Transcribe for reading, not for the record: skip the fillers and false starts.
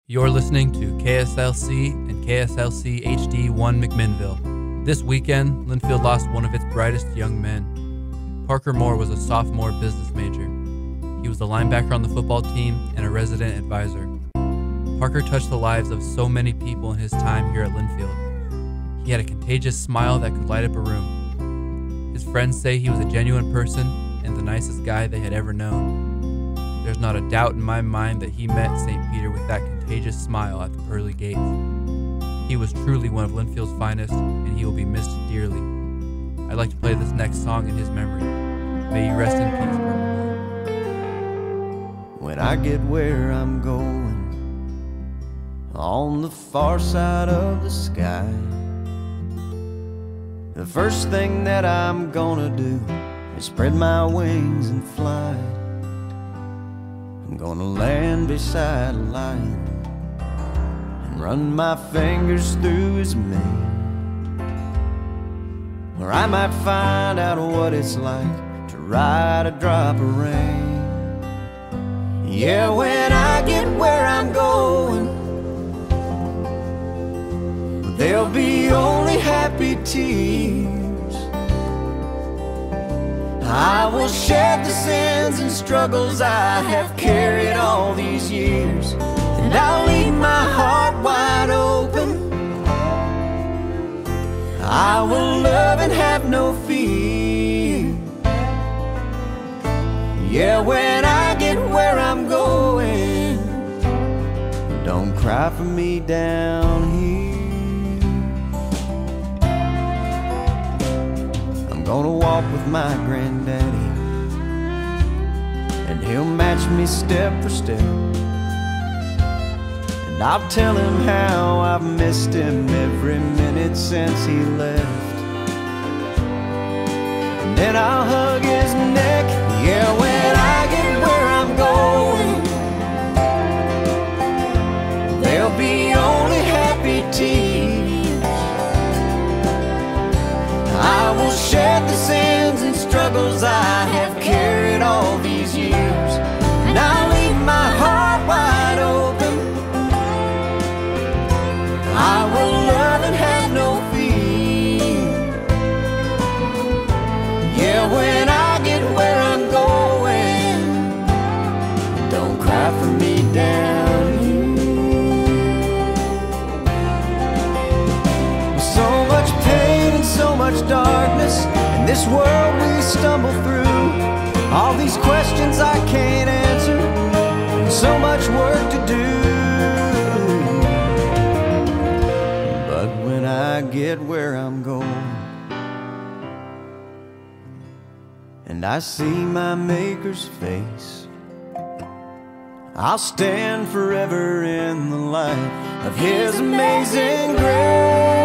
You're listening to KSLC and KSLC HD1 McMinnville. This weekend, Linfield lost one of its brightest young men. Parker Moore was a sophomore business major. He was a linebacker on the football team and a resident advisor. Parker touched the lives of so many people in his time here at Linfield. He had a contagious smile that could light up a room. His friends say he was a genuine person and the nicest guy they had ever known. There's not a doubt in my mind that he met St. Peter with that contagious smile at the pearly gates. He was truly one of Linfield's finest, and he will be missed dearly. I'd like to play this next song in his memory. May you rest in peace, Parker Moore. When I get where I'm going, on the far side of the sky, the first thing that I'm gonna do is spread my wings and fly. I'm gonna land beside a lion and run my fingers through his mane, where I might find out what it's like to ride a drop of rain. Yeah, when I get where I'm going, there'll be only happy tears. I will shed the sins and struggles I have carried all these years, and I'll leave my heart wide open. I will love and have no fear. Yeah, when I get where I'm going, don't cry for me down here. Gonna walk with my granddaddy, and he'll match me step for step, and I'll tell him how I've missed him every minute since he left. And then I'll hug his neck. Yeah, when I get where I'm going, there'll be only happy tears. I will shed the sins and struggles I have carried all these years, and I'll leave my heart wide open. I will love and have no fear. Yeah, when I get where I'm going, don't cry for me down here. So much pain and so much darkness in this world we stumble through. All these questions I can't answer, and so much work to do. But when I get where I'm going, and I see my Maker's face, I'll stand forever in the light of His amazing grace.